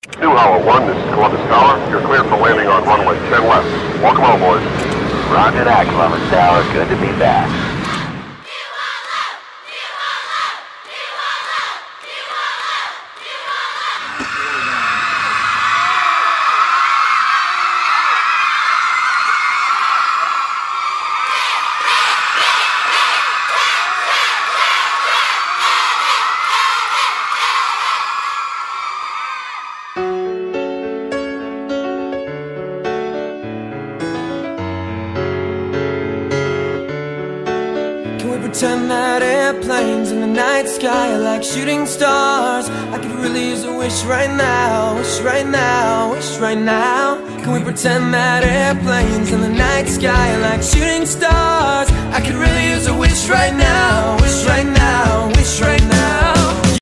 New Hollow 1, this is Columbus Tower. You're cleared for landing on runway 10 left. Welcome home, boys. Roger that, Columbus Tower. Good to be back. Can we pretend that airplanes in the night sky are like shooting stars? I could really use a wish right now, wish right now, wish right now. Can we pretend that airplanes in the night sky are like shooting stars? I could really use a wish right now, wish right now, wish right now.